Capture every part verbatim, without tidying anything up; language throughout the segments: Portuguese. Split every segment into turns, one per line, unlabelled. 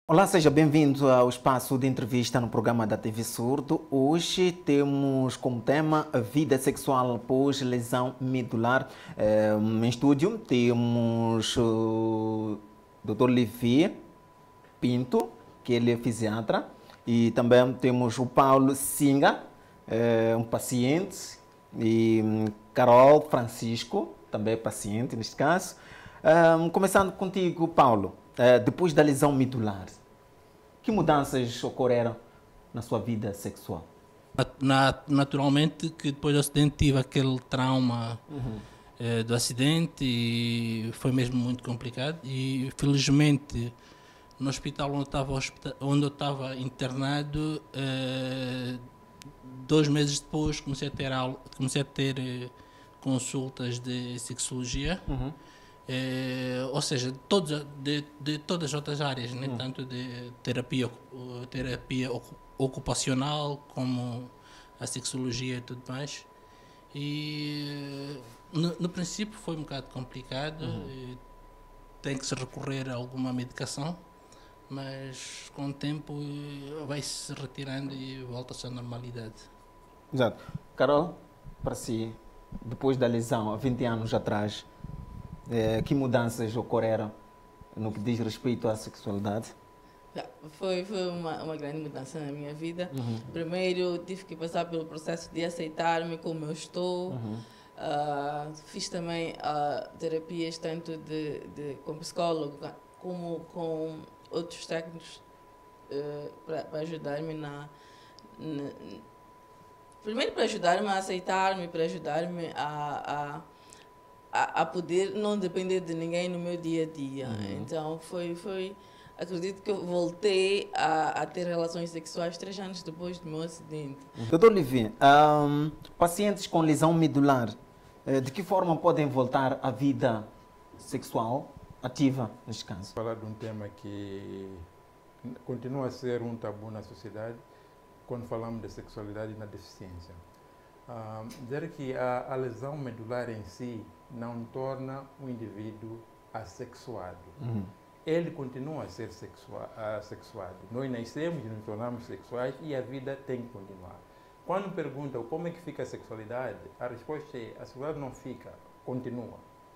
Olá, seja bem-vindo ao espaço de entrevista no programa da T V Surdo. Hoje temos como tema a vida sexual após lesão medular. Eh, Em estúdio temos o doutor Levi Pinto, que ele é fisiatra, e também temos o Paulo Singa, eh, um paciente, e hum, Carol Francisco, também paciente neste caso. Ah, começando contigo, Paulo, eh, depois da lesão medular, que mudanças ocorreram na sua vida sexual?
Na- naturalmente que depois do acidente tive aquele trauma eh, do acidente e foi mesmo muito complicado e felizmente no hospital onde eu estava, hospita- onde eu estava internado, eh, dois meses depois comecei a ter, aula, comecei a ter eh, consultas de sexologia.
Uhum.
Eh, ou seja, de, todos, de, de todas as outras áreas, nem tanto de terapia, ocu- terapia ocu- ocupacional como a sexologia e tudo mais. E no, no princípio foi um bocado complicado, e tem que se recorrer a alguma medicação, mas com o tempo eh, vai-se retirando e volta-se à normalidade.
Exato. Carol, para si, depois da lesão, há vinte anos atrás, eh, que mudanças ocorreram no que diz respeito à sexualidade?
Já, Foi, foi uma, uma grande mudança na minha vida. Primeiro, tive que passar pelo processo de aceitar-me como eu estou. Ah, fiz também ah, terapias tanto de, de, com psicólogo como com outros técnicos eh, para ajudar-me na, na- Primeiro, para ajudar-me a aceitar-me, para ajudar-me a, a, a, a poder não depender de ninguém no meu dia a dia. Então, foi. foi Acredito que eu voltei a, a ter relações sexuais três anos depois do meu acidente.
doutor Levi, ahm, pacientes com lesão medular, eh, de que forma podem voltar à vida sexual ativa, neste caso?
Falar de um tema que continua a ser um tabu na sociedade quando falamos de sexualidade na deficiência. Ah, dizer que a, a lesão medular em si não torna o indivíduo assexuado.
Uhum.
Ele continua a ser sexua, assexuado. Nós nascemos e nos tornamos sexuais e a vida tem que continuar. Quando perguntam como é que fica a sexualidade, a resposta é: a sexualidade não fica, continua.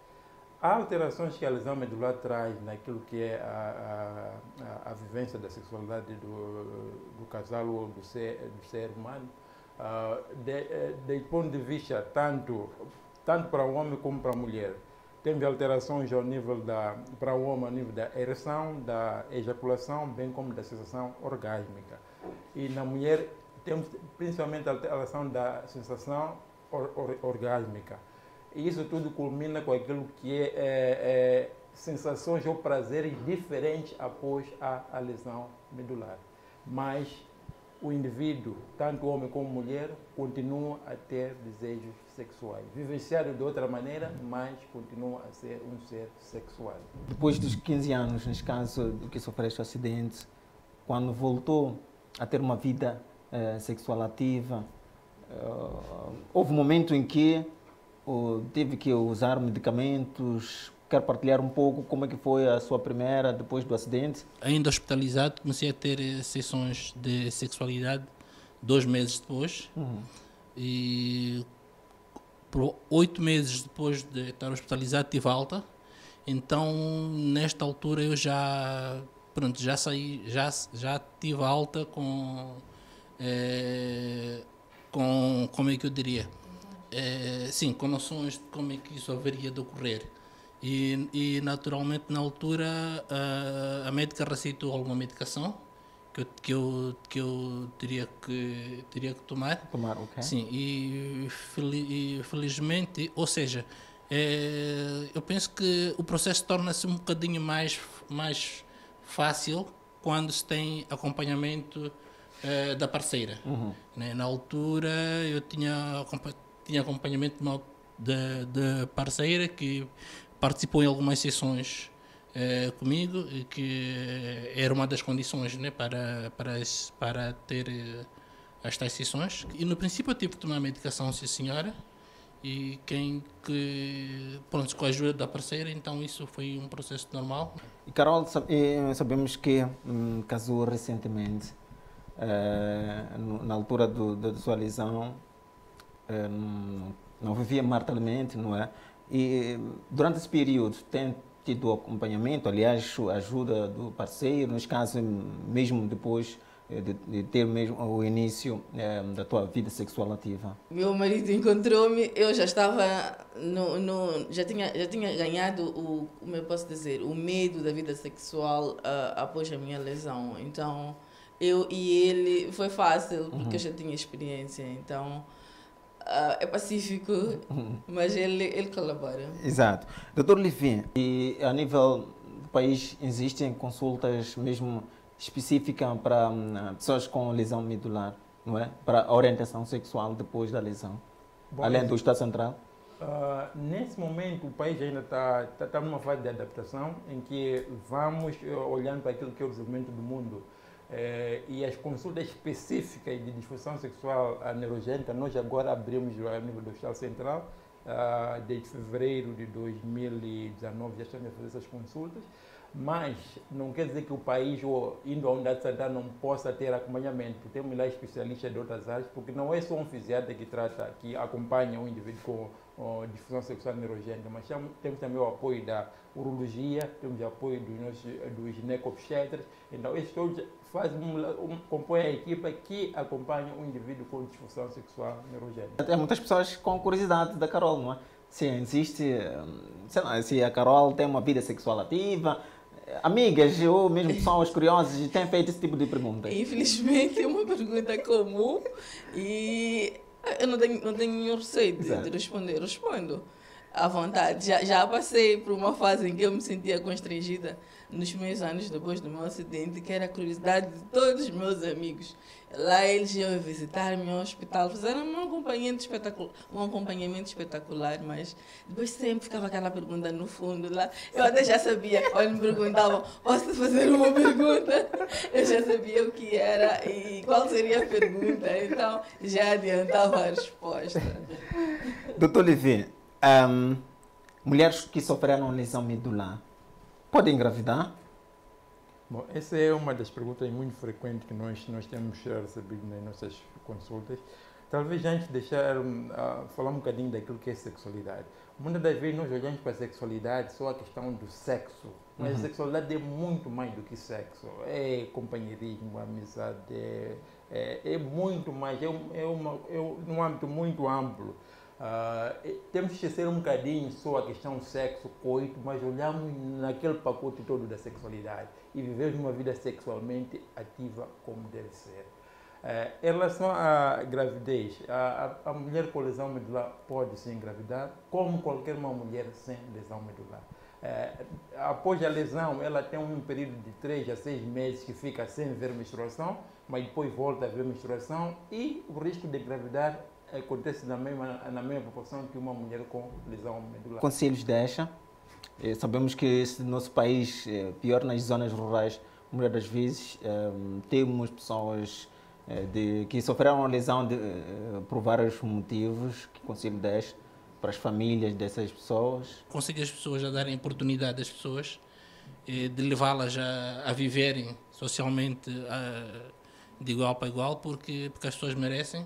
Há alterações que a lesão medular traz naquilo que é a, a, a, a vivência da sexualidade do, do casal ou do ser, do ser humano, uh, de, de ponto de vista tanto, tanto para o homem como para a mulher. Temos alterações ao nível da, para o homem, ao nível da ereção, da ejaculação, bem como da sensação orgásmica. E na mulher temos principalmente a alteração da sensação or, or, orgásmica. E isso tudo culmina com aquilo que é, é, é sensações ou prazeres diferentes após a, a lesão medular. Mas o indivíduo, tanto homem como mulher, continua a ter desejos sexuais. Vivenciado de outra maneira, mas continua a ser um ser sexual.
Depois dos quinze anos, neste caso, do que sofreu este acidente, quando voltou a ter uma vida eh, sexual ativa, eh, houve um momento em que oh, teve que usar medicamentos. Quer partilhar um pouco como é que foi a sua primeira, depois do acidente?
Ainda hospitalizado, comecei a ter eh, sessões de sexualidade dois meses depois.
Uhum.
E por oito meses depois de estar hospitalizado tive alta. Então, nesta altura eu já, pronto, já saí, já, já tive alta com, eh, com, como é que eu diria? Eh, sim, com noções de como é que isso haveria de ocorrer. E, e naturalmente na altura a, a médica receitou alguma medicação que eu, que eu, que eu teria, que, teria que tomar.
Tomar, ok.
Sim, e, fel- e felizmente, ou seja, é, eu penso que o processo torna-se um bocadinho mais, mais fácil quando se tem acompanhamento eh, da parceira.
Uhum.
Né? Na altura eu tinha, acompa- tinha acompanhamento de, uma, de, de parceira que participou em algumas sessões eh, comigo, e que era uma das condições, né, para, para, esse- para ter eh, as tais sessões. E no princípio eu tive que tomar medicação, sim senhora, e quem que, pronto, com a ajuda da parceira, então isso foi um processo normal.
E Carol, sabemos que hum, casou recentemente, uh, na altura do, da sua lesão, uh, não, não vivia maritalmente, não é? E durante esse período tem tido acompanhamento, aliás, a ajuda do parceiro, nos casos mesmo depois de, de ter mesmo o início é, da tua vida sexual ativa?
Meu marido encontrou-me, eu já estava no, no já tinha já tinha ganhado o, como eu posso dizer, o medo da vida sexual uh, após a minha lesão. Então, eu e ele foi fácil porque uhum. eu já tinha experiência. Então, Uh, é pacífico, uhum. mas ele, ele colabora.
Exato. doutor Livin, e a nível do país existem consultas mesmo específicas para um, pessoas com lesão medular, não é? Para a orientação sexual depois da lesão, Bom, além do Estado Central?
Uh, nesse momento o país ainda está tá, tá numa fase de adaptação em que vamos olhando para aquilo que é o desenvolvimento do mundo. Eh, e as consultas específicas de disfunção sexual neurogênica, nós agora abrimos a nível do Estado Central, uh, desde fevereiro de dois mil e dezenove já estamos a fazer essas consultas, mas não quer dizer que o país, ou indo à unidade sanitária, não possa ter acompanhamento. Temos lá especialistas de outras áreas, porque não é só um fisiatra que trata, que acompanha o indivíduo com oh, disfunção sexual neurogênica, mas temos também o apoio da urologia, temos o apoio dos, nossos, dos ginecobstetras. Então, esses todos fazem um, um, compõem a equipa que acompanha o indivíduo com disfunção sexual neurogênica.
Tem muitas pessoas com curiosidade da Carol, não é? Se existe, sei lá, se a Carol tem uma vida sexual ativa, amigas ou mesmo pessoas curiosas têm feito esse tipo de perguntas.
Infelizmente é uma pergunta comum e eu não tenho, não tenho nenhum receio de, de responder. Eu respondo à vontade. Já, já passei por uma fase em que eu me sentia constrangida nos meus anos depois do meu acidente, que era a curiosidade de todos os meus amigos. Lá eles iam visitar-me ao hospital, fizeram um acompanhamento espetacular, um acompanhamento espetacular, mas depois sempre ficava aquela pergunta no fundo lá. Eu até já sabia, quando me perguntavam, posso fazer uma pergunta? Eu já sabia o que era e qual seria a pergunta, então já adiantava a resposta.
doutor Livin, um, mulheres que sofreram lesão medular podem engravidar?
Bom, essa é uma das perguntas muito frequentes que nós, nós temos recebido nas nossas consultas. Talvez antes de deixar, uh, falar um bocadinho daquilo que é sexualidade. Muitas das vezes nós olhamos para a sexualidade só a questão do sexo, mas uhum. a sexualidade é muito mais do que sexo. É companheirismo, amizade, é, é, é muito mais, é, é, uma, é um âmbito muito amplo. Uh, temos que esquecer um bocadinho só a questão sexo, coito, mas olhamos naquele pacote todo da sexualidade e vivemos uma vida sexualmente ativa como deve ser. Uh, em relação à gravidez, a, a, a mulher com lesão medular pode se engravidar, como qualquer uma mulher sem lesão medular. Uh, após a lesão, ela tem um período de três a seis meses que fica sem ver menstruação, mas depois volta a ver menstruação e o risco de engravidar acontece na mesma, na mesma proporção que uma mulher com lesão medular.
Conselhos deixa. Sabemos que esse nosso país, pior nas zonas rurais, muitas das vezes temos pessoas de, que sofreram lesão de, por vários motivos. Que conselho deixa para as famílias dessas pessoas?
Conselho as pessoas a darem oportunidade às pessoas, de levá-las a, a viverem socialmente a, de igual para igual, porque, porque as pessoas merecem.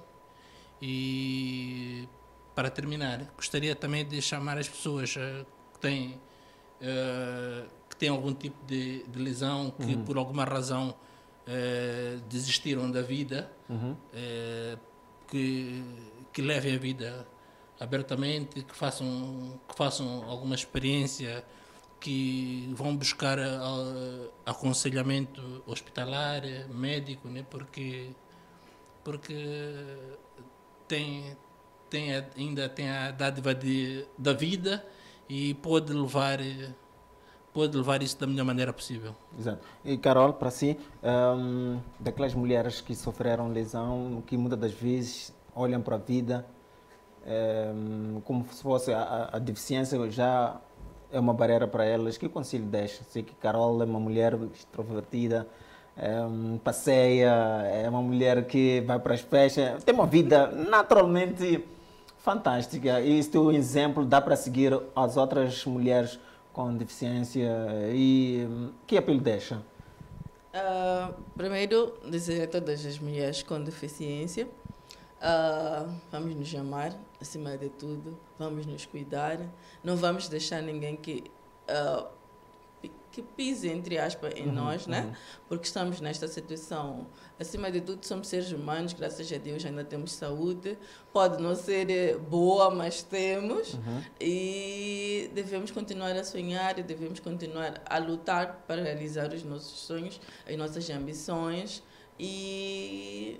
E para terminar, gostaria também de chamar as pessoas uh, que, têm, uh, que têm algum tipo de, de lesão, que uhum. por alguma razão uh, desistiram da vida, uhum. uh, que, que levem a vida abertamente, que façam, que façam alguma experiência, que vão buscar uh, aconselhamento hospitalar, médico, né? porque, porque tem, tem ainda tem a dádiva de, da vida e pode levar, pode levar isso da melhor maneira possível.
Exato. E Carol, para si, um, daquelas mulheres que sofreram lesão, que muitas das vezes olham para a vida um, como se fosse a, a deficiência já é uma barreira para elas, que conselho deixa? Sei que Carol é uma mulher extrovertida, Um, passeia, é uma mulher que vai para as festas, tem uma vida naturalmente Fantástica. Este é um exemplo, dá para seguir as outras mulheres com deficiência. E que apelo deixa?
Uh, primeiro, dizer a todas as mulheres com deficiência, uh, vamos nos amar, acima de tudo, vamos nos cuidar, não vamos deixar ninguém que, uh, que pise, entre aspas, em uhum, nós, uhum. né? Porque estamos nesta situação. Acima de tudo, somos seres humanos, graças a Deus ainda temos saúde, pode não ser boa, mas temos, uhum. e devemos continuar a sonhar, e devemos continuar a lutar para realizar os nossos sonhos, as nossas ambições, e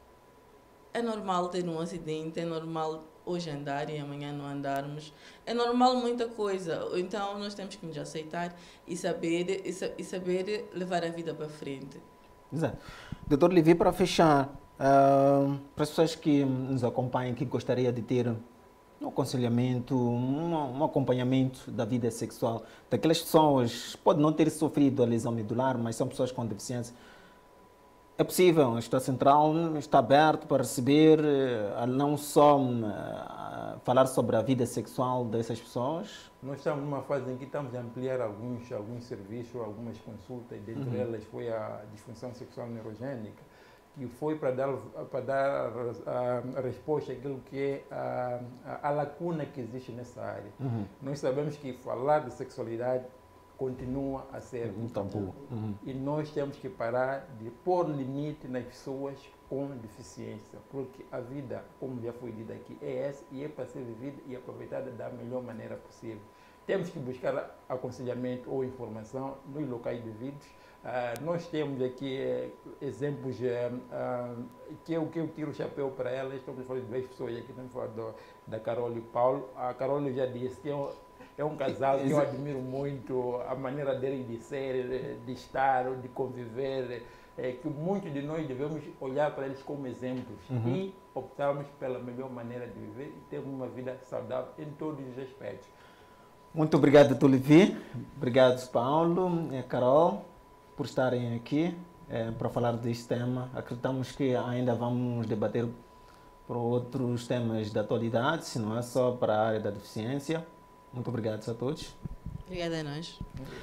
é normal ter um acidente, é normal hoje andar e amanhã não andarmos, é normal muita coisa, então nós temos que nos aceitar e saber, e, sa e saber levar a vida para frente.
Exato. doutor Levi, para fechar, uh, para as pessoas que nos acompanham, que gostaria de ter um aconselhamento, um, um acompanhamento da vida sexual, daquelas pessoas, pode não ter sofrido a lesão medular, mas são pessoas com deficiência, é possível, a Estado Central está aberto para receber, não só uh, falar sobre a vida sexual dessas pessoas?
Nós estamos numa fase em que estamos a ampliar alguns, alguns serviços, algumas consultas, dentre uhum. elas foi a disfunção sexual neurogênica, que foi para dar, para dar a, a resposta àquilo que é a, a, a lacuna que existe nessa área. Uhum. Nós sabemos que falar de sexualidade continua a ser um tabu. Uhum. E nós temos que parar de pôr limite nas pessoas com deficiência, porque a vida, como já foi dito aqui, é essa e é para ser vivida e aproveitada da melhor maneira possível. Temos que buscar aconselhamento ou informação nos locais devidos. Uh, nós temos aqui uh, exemplos uh, uh, que, eu, que eu tiro o chapéu para elas. Estamos falando de duas pessoas aqui, estamos falando da Carol e o Paulo. A Carol já disse que é um, é um casal que eu admiro muito, a maneira dele de ser, de estar, de conviver, é, que muitos de nós devemos olhar para eles como exemplos uhum. e optarmos pela melhor maneira de viver e ter uma vida saudável em todos os aspectos.
Muito obrigado, doutor Levi. Obrigado, Paulo e Carol, por estarem aqui é, para falar deste tema. Acreditamos que ainda vamos debater por outros temas da atualidade, se não é só para a área da deficiência. Muito obrigado a todos.
Obrigada a nós.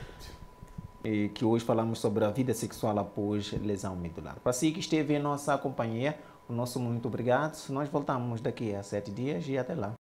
E que hoje falamos sobre a vida sexual após lesão medular. Para si que esteve em nossa companhia, o nosso muito obrigado. Nós voltamos daqui a sete dias e até lá.